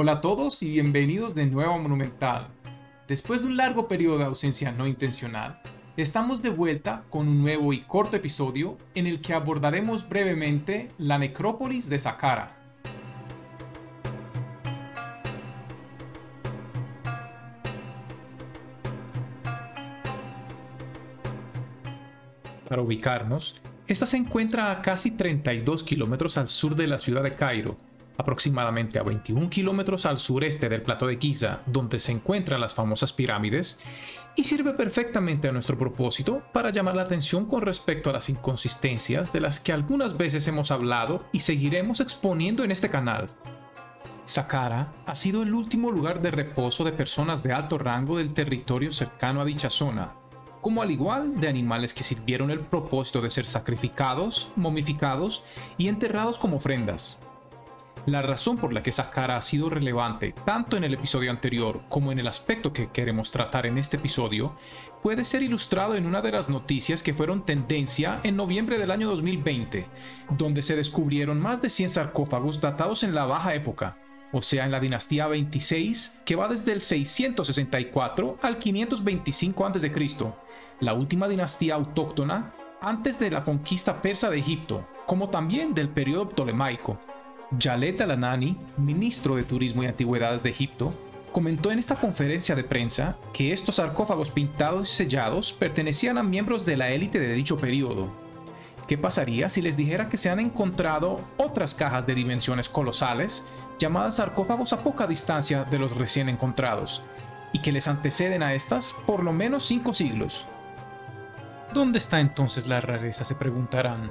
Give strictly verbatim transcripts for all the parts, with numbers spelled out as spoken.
Hola a todos y bienvenidos de nuevo a Monumental. Después de un largo periodo de ausencia no intencional, estamos de vuelta con un nuevo y corto episodio en el que abordaremos brevemente la necrópolis de Saqqara. Para ubicarnos, esta se encuentra a casi treinta y dos kilómetros al sur de la ciudad de Cairo, aproximadamente a veintiún kilómetros al sureste del plato de Giza, donde se encuentran las famosas pirámides, y sirve perfectamente a nuestro propósito para llamar la atención con respecto a las inconsistencias de las que algunas veces hemos hablado y seguiremos exponiendo en este canal. Saqqara ha sido el último lugar de reposo de personas de alto rango del territorio cercano a dicha zona, como al igual de animales que sirvieron el propósito de ser sacrificados, momificados y enterrados como ofrendas. La razón por la que Saqqara ha sido relevante tanto en el episodio anterior como en el aspecto que queremos tratar en este episodio puede ser ilustrado en una de las noticias que fueron tendencia en noviembre del año dos mil veinte, donde se descubrieron más de cien sarcófagos datados en la Baja Época, o sea en la dinastía veintiséis, que va desde el seiscientos sesenta y cuatro al quinientos veinticinco antes de Cristo, la última dinastía autóctona antes de la conquista persa de Egipto, como también del periodo ptolemaico. Jalet Al-Anani, ministro de Turismo y Antigüedades de Egipto, comentó en esta conferencia de prensa que estos sarcófagos pintados y sellados pertenecían a miembros de la élite de dicho periodo. ¿Qué pasaría si les dijera que se han encontrado otras cajas de dimensiones colosales, llamadas sarcófagos a poca distancia de los recién encontrados, y que les anteceden a estas por lo menos cinco siglos? ¿Dónde está entonces la rareza?, se preguntarán.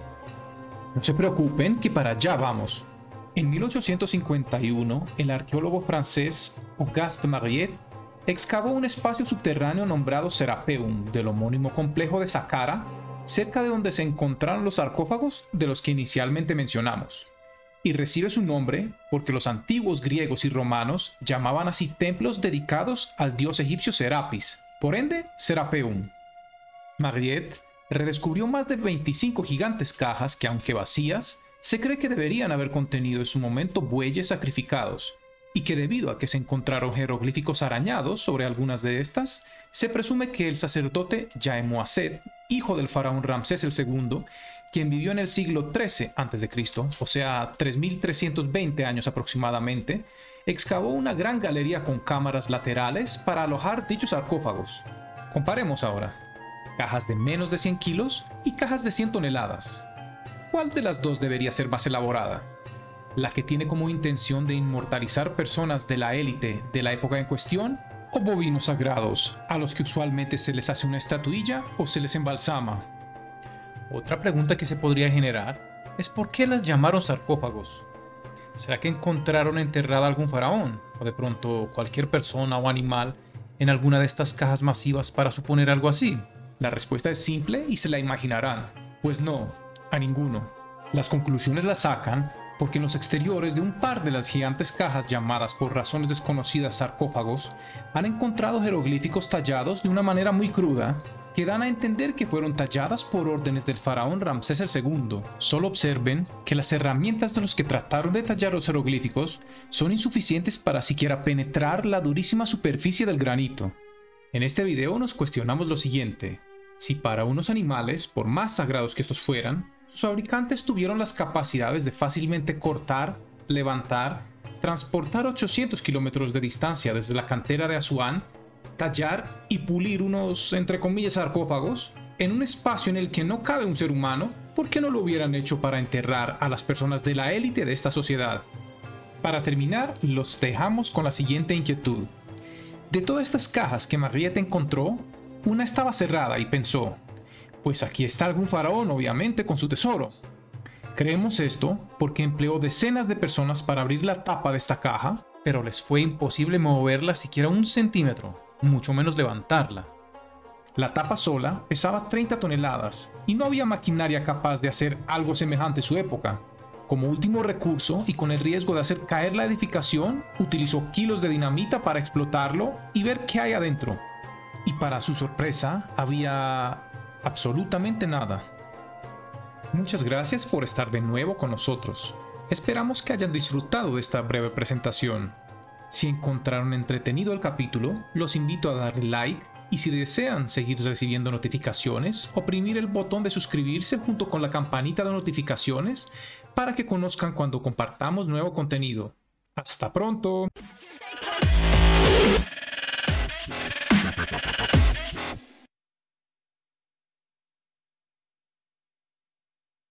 No se preocupen, que para allá vamos. En mil ochocientos cincuenta y uno, el arqueólogo francés Auguste Mariette excavó un espacio subterráneo nombrado Serapeum del homónimo complejo de Saqqara, cerca de donde se encontraron los sarcófagos de los que inicialmente mencionamos. Y recibe su nombre porque los antiguos griegos y romanos llamaban así templos dedicados al dios egipcio Serapis, por ende Serapeum. Mariette redescubrió más de veinticinco gigantes cajas que, aunque vacías, se cree que deberían haber contenido en su momento bueyes sacrificados, y que debido a que se encontraron jeroglíficos arañados sobre algunas de estas, se presume que el sacerdote Yaemoaset, hijo del faraón Ramsés el segundo, quien vivió en el siglo trece antes de Cristo, o sea, tres mil trescientos veinte años aproximadamente, excavó una gran galería con cámaras laterales para alojar dichos sarcófagos. Comparemos ahora. Cajas de menos de cien kilos y cajas de cien toneladas. ¿Cuál de las dos debería ser más elaborada? ¿La que tiene como intención de inmortalizar personas de la élite de la época en cuestión? ¿O bovinos sagrados, a los que usualmente se les hace una estatuilla o se les embalsama? Otra pregunta que se podría generar es ¿por qué las llamaron sarcófagos? ¿Será que encontraron enterrada algún faraón, o de pronto cualquier persona o animal, en alguna de estas cajas masivas para suponer algo así? La respuesta es simple y se la imaginarán. Pues no, a ninguno. Las conclusiones las sacan porque en los exteriores de un par de las gigantes cajas llamadas por razones desconocidas sarcófagos han encontrado jeroglíficos tallados de una manera muy cruda que dan a entender que fueron talladas por órdenes del faraón Ramsés el segundo. Solo observen que las herramientas de los que trataron de tallar los jeroglíficos son insuficientes para siquiera penetrar la durísima superficie del granito. En este video nos cuestionamos lo siguiente: si para unos animales, por más sagrados que estos fueran, sus fabricantes tuvieron las capacidades de fácilmente cortar, levantar, transportar ochocientos kilómetros de distancia desde la cantera de Asuán, tallar y pulir unos, entre comillas, sarcófagos, en un espacio en el que no cabe un ser humano, ¿por qué no lo hubieran hecho para enterrar a las personas de la élite de esta sociedad? Para terminar, los dejamos con la siguiente inquietud. De todas estas cajas que Mariette encontró, una estaba cerrada y pensó, pues aquí está algún faraón, obviamente, con su tesoro. Creemos esto porque empleó decenas de personas para abrir la tapa de esta caja, pero les fue imposible moverla siquiera un centímetro, mucho menos levantarla. La tapa sola pesaba treinta toneladas y no había maquinaria capaz de hacer algo semejante en su época. Como último recurso y con el riesgo de hacer caer la edificación, utilizó kilos de dinamita para explotarlo y ver qué hay adentro. Y para su sorpresa, había absolutamente nada. Muchas gracias por estar de nuevo con nosotros. Esperamos que hayan disfrutado de esta breve presentación. Si encontraron entretenido el capítulo, los invito a darle like y si desean seguir recibiendo notificaciones, oprimir el botón de suscribirse junto con la campanita de notificaciones para que conozcan cuando compartamos nuevo contenido. ¡Hasta pronto!